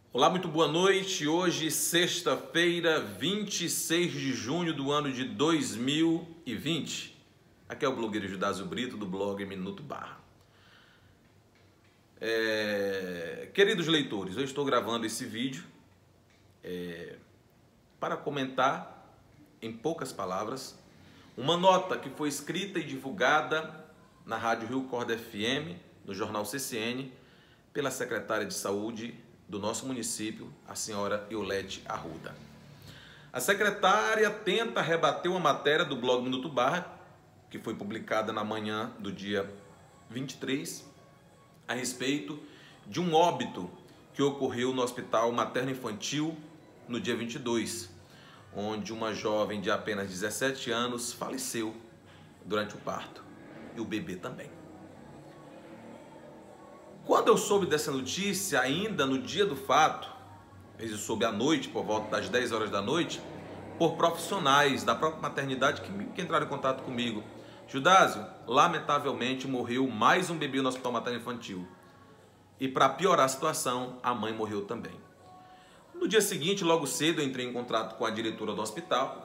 Olá, muito boa noite. Hoje, sexta-feira, 26 de junho do ano de 2020. Aqui é o blogueiro Judásio Brito, do blog Minuto Barra. Queridos leitores, eu estou gravando esse vídeo para comentar, em poucas palavras, uma nota que foi escrita e divulgada na Rádio Rio Corda FM, no jornal CCN, pela secretária de Saúde do nosso município, a senhora Iolete Arruda. A secretária tenta rebater uma matéria do blog Minuto Barra, que foi publicada na manhã do dia 23, a respeito de um óbito que ocorreu no Hospital Materno-Infantil no dia 22, onde uma jovem de apenas 17 anos faleceu durante o parto, e o bebê também. Quando eu soube dessa notícia, ainda no dia do fato, eu soube à noite, por volta das 10 horas da noite, por profissionais da própria maternidade que entraram em contato comigo. Judásio, lamentavelmente morreu mais um bebê no Hospital Materno-Infantil. E para piorar a situação, a mãe morreu também. No dia seguinte, logo cedo, eu entrei em contato com a diretora do hospital,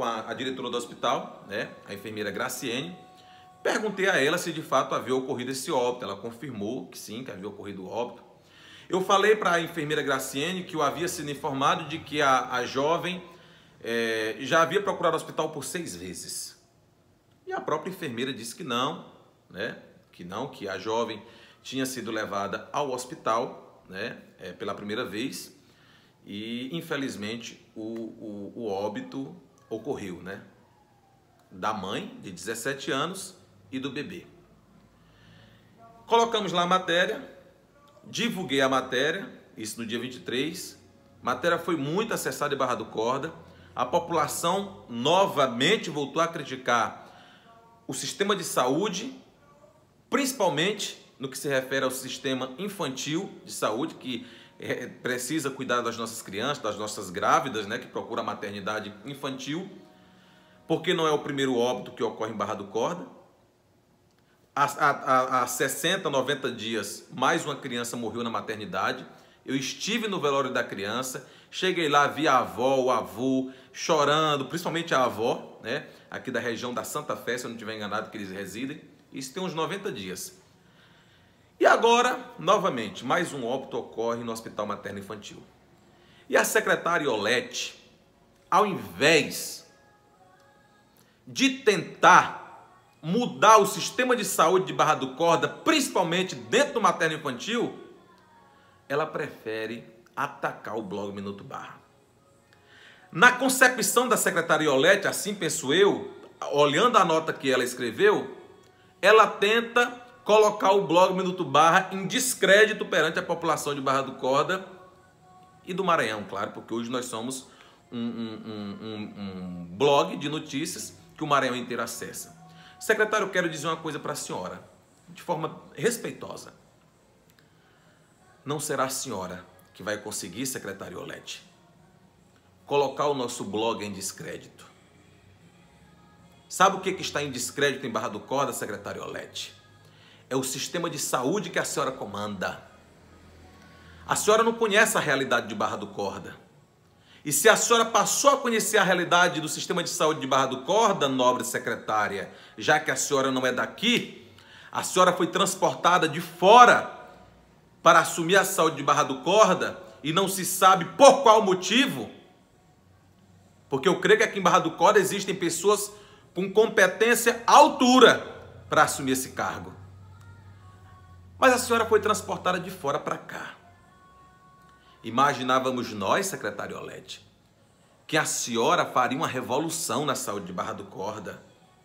a enfermeira Graciene. Perguntei a ela se de fato havia ocorrido esse óbito. Ela confirmou que sim, que havia ocorrido o óbito. Eu falei para a enfermeira Graciene que eu havia sido informado de que a jovem já havia procurado o hospital por 6 vezes. E a própria enfermeira disse que não, que a jovem tinha sido levada ao hospital, pela primeira vez, e infelizmente o óbito ocorreu, da mãe de 17 anos e do bebê. Colocamos lá a matéria, divulguei a matéria, isso no dia 23, a matéria foi muito acessada em Barra do Corda, a população novamente voltou a criticar o sistema de saúde, principalmente no que se refere ao sistema infantil de saúde, que precisa cuidar das nossas crianças, das nossas grávidas, que procuram a maternidade infantil, porque não é o primeiro óbito que ocorre em Barra do Corda. Há 60, 90 dias, mais uma criança morreu na maternidade. Eu estive no velório da criança, cheguei lá, vi a avó, o avô chorando, principalmente a avó, aqui da região da Santa Fé, se eu não estiver enganado, que eles residem. Isso tem uns 90 dias. E agora, novamente, mais um óbito ocorre no Hospital Materno-Infantil. E a secretária Iolete, ao invés de tentar mudar o sistema de saúde de Barra do Corda, principalmente dentro do materno-infantil, ela prefere atacar o blog Minuto Barra. Na concepção da secretária Iolete, assim penso eu, olhando a nota que ela escreveu, ela tenta colocar o blog Minuto Barra em descrédito perante a população de Barra do Corda e do Maranhão, claro, porque hoje nós somos um blog de notícias que o Maranhão inteiro acessa. Secretário, eu quero dizer uma coisa para a senhora, de forma respeitosa. Não será a senhora que vai conseguir, secretária Iolete, colocar o nosso blog em descrédito. Sabe o que está em descrédito em Barra do Corda, secretária Iolete? É o sistema de saúde que a senhora comanda. A senhora não conhece a realidade de Barra do Corda. E se a senhora passou a conhecer a realidade do sistema de saúde de Barra do Corda, nobre secretária, já que a senhora não é daqui, a senhora foi transportada de fora para assumir a saúde de Barra do Corda e não se sabe por qual motivo, porque eu creio que aqui em Barra do Corda existem pessoas com competência à altura para assumir esse cargo. Mas a senhora foi transportada de fora para cá. Imaginávamos nós, secretária Iolete, que a senhora faria uma revolução na saúde de Barra do Corda.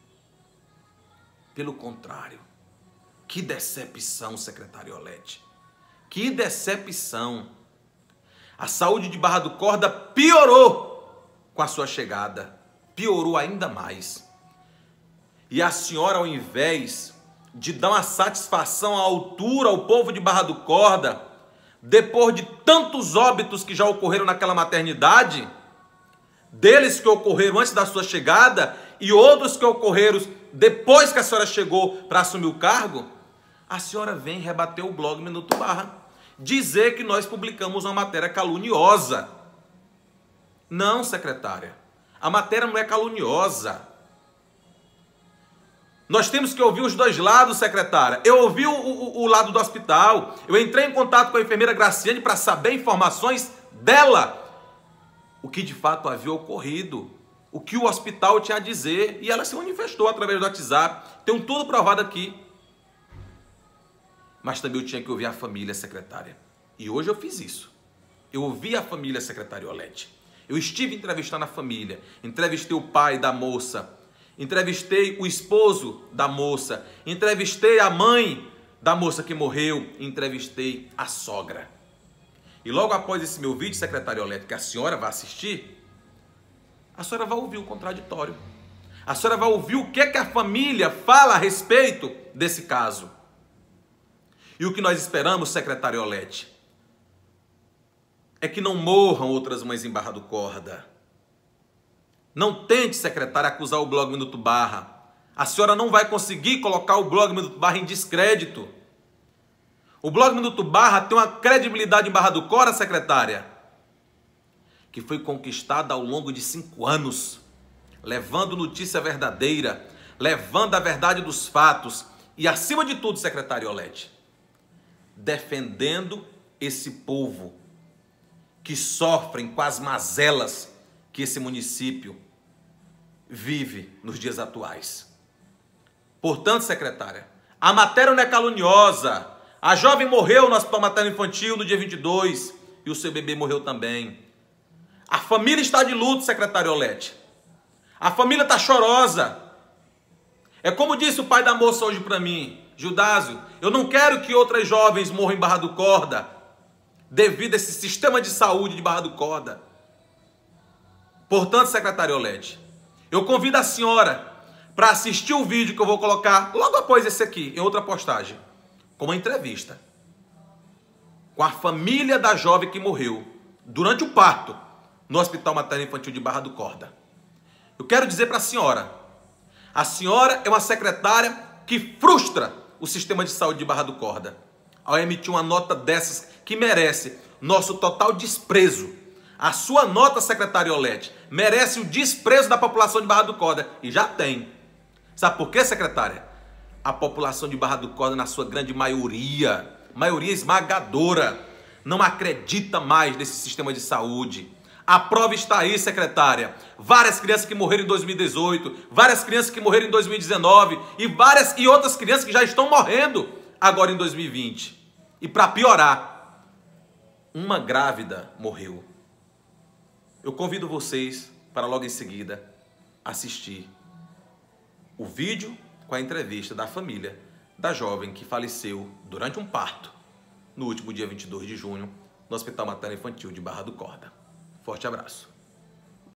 Pelo contrário, que decepção, secretária Iolete. Que decepção. A saúde de Barra do Corda piorou com a sua chegada. Piorou ainda mais. E a senhora, ao invés de dar uma satisfação à altura ao povo de Barra do Corda, depois de tantos óbitos que já ocorreram naquela maternidade, deles que ocorreram antes da sua chegada e outros que ocorreram depois que a senhora chegou para assumir o cargo, a senhora vem rebater o blog Minuto Barra, dizer que nós publicamos uma matéria caluniosa. Não, secretária. A matéria não é caluniosa. Nós temos que ouvir os dois lados, secretária. Eu ouvi o lado do hospital. Eu entrei em contato com a enfermeira Graciane para saber informações dela. O que de fato havia ocorrido. O que o hospital tinha a dizer. E ela se manifestou através do WhatsApp. Tenho tudo provado aqui. Mas também eu tinha que ouvir a família, secretária. E hoje eu fiz isso. Eu ouvi a família, secretária Iolete. Eu estive entrevistando a família. Entrevistei o pai da moça. Entrevistei o esposo da moça. Entrevistei a mãe da moça que morreu. Entrevistei a sogra. E logo após esse meu vídeo, secretária Iolete, que a senhora vai assistir, a senhora vai ouvir o contraditório. A senhora vai ouvir o que a família fala a respeito desse caso. E o que nós esperamos, secretária Iolete, é que não morram outras mães em Barra do Corda. Não tente, secretária, acusar o blog Minuto Barra. A senhora não vai conseguir colocar o blog Minuto Barra em descrédito. O blog Minuto Barra tem uma credibilidade em Barra do Corda, secretária, que foi conquistada ao longo de 5 anos, levando notícia verdadeira, levando a verdade dos fatos e, acima de tudo, secretária Iolete, defendendo esse povo que sofrem com as mazelas que esse município vive nos dias atuais. Portanto, secretária, a matéria não é caluniosa. A jovem morreu no Hospital Materno Infantil no dia 22 e o seu bebê morreu também. A família está de luto, secretária Iolete. A família está chorosa. É como disse o pai da moça hoje para mim, Judásio, eu não quero que outras jovens morram em Barra do Corda devido a esse sistema de saúde de Barra do Corda. Portanto, secretária Iolete, eu convido a senhora para assistir o vídeo que eu vou colocar logo após esse aqui, em outra postagem, com uma entrevista com a família da jovem que morreu durante o parto no Hospital Materno Infantil de Barra do Corda. Eu quero dizer para a senhora é uma secretária que frustra o sistema de saúde de Barra do Corda ao emitir uma nota dessas que merece nosso total desprezo. A sua nota, secretária Iolete, merece o desprezo da população de Barra do Corda. E já tem. Sabe por quê, secretária? A população de Barra do Corda, na sua grande maioria esmagadora, não acredita mais nesse sistema de saúde. A prova está aí, secretária. Várias crianças que morreram em 2018, várias crianças que morreram em 2019 e outras crianças que já estão morrendo agora em 2020. E para piorar, uma grávida morreu. Eu convido vocês para logo em seguida assistir o vídeo com a entrevista da família da jovem que faleceu durante um parto no último dia 22 de junho no Hospital Materno Infantil de Barra do Corda. Forte abraço.